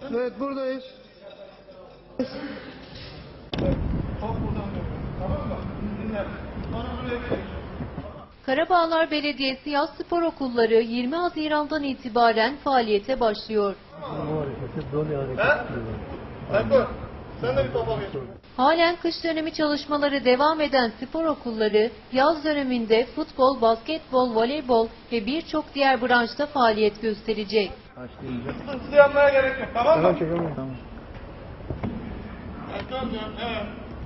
Evet, buradayız. Evet, top buradan dönüyor. Tamam mı? Dinle. Sonra buraya geliyorsun. Karabağlar Belediyesi Yaz Spor Okulları 20 Haziran'dan itibaren faaliyete başlıyor. Sen de bir topa geç. Halen kış dönemi çalışmaları devam eden spor okulları yaz döneminde futbol, basketbol, voleybol ve birçok diğer branşta faaliyet gösterecek. Hızlı yanmaya gerek yok. Tamam mı? Tamam. Evet.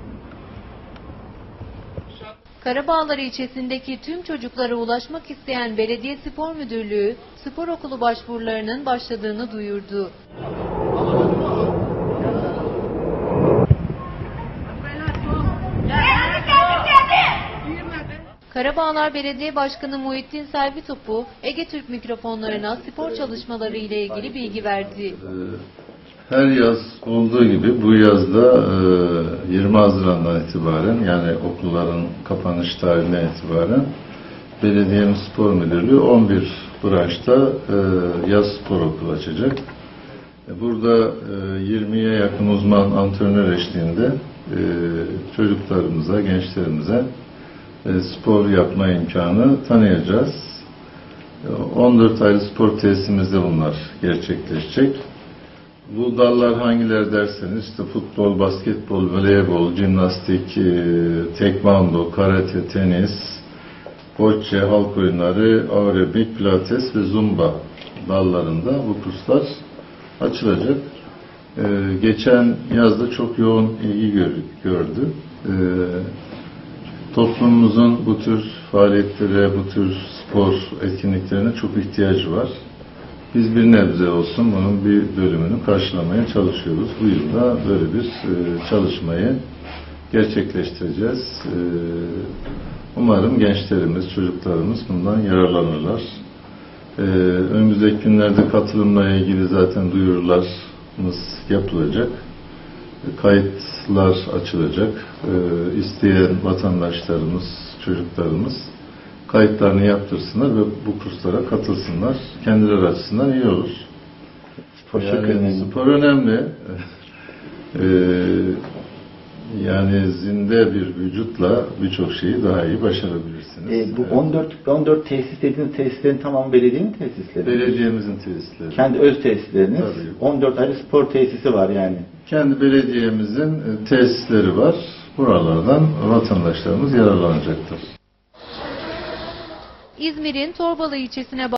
Karabağlar ilçesindeki tüm çocuklara ulaşmak isteyen Belediye Spor Müdürlüğü, spor okulu başvurularının başladığını duyurdu. Karabağlar Belediye Başkanı Muhittin Selvitopu, Ege Türk mikrofonlarına spor çalışmaları ile ilgili bilgi verdi. Her yaz olduğu gibi bu yazda 20 Haziran'dan itibaren, yani okulların kapanış tarihinden itibaren Belediye'nin Spor Müdürlüğü 11 branşta yaz spor okulu açacak. Burada 20'ye yakın uzman antrenör eşliğinde çocuklarımıza, gençlerimize spor yapma imkanı tanıyacağız. 14 ayrı spor tesisimizde bunlar gerçekleşecek. Bu dallar hangileri derseniz işte futbol, basketbol, voleybol, jimnastik, tekvando, karate, tenis, bocce, halk oyunları, aerobik, pilates ve zumba dallarında bu kurslar açılacak. Geçen yazda çok yoğun ilgi gördü. Toplumumuzun bu tür faaliyetlere, bu tür spor etkinliklerine çok ihtiyacı var. Biz bir nebze olsun bunun bir bölümünü karşılamaya çalışıyoruz. Bu yılda böyle bir çalışmayı gerçekleştireceğiz. Umarım gençlerimiz, çocuklarımız bundan yararlanırlar. Önümüzdeki günlerde katılımla ilgili zaten duyurularımız yapılacak. Kayıtlar açılacak. İsteyen vatandaşlarımız, çocuklarımız kayıtlarını yaptırsınlar ve bu kurslara katılsınlar. Kendileri açısından iyi olur. Spor önemli. Yani zinde bir vücutla birçok şeyi daha iyi başarabilirsiniz. Bu 14 tesis dediğiniz tesislerin tamamı belediyenin tesisleri. Belediyemizin tesisleri. Kendi öz tesisleriniz. Tabii. 14 ayrı spor tesisi var yani. Kendi belediyemizin tesisleri var. Buralardan vatandaşlarımız yararlanacaktır. İzmir'in Torbalı ilçesine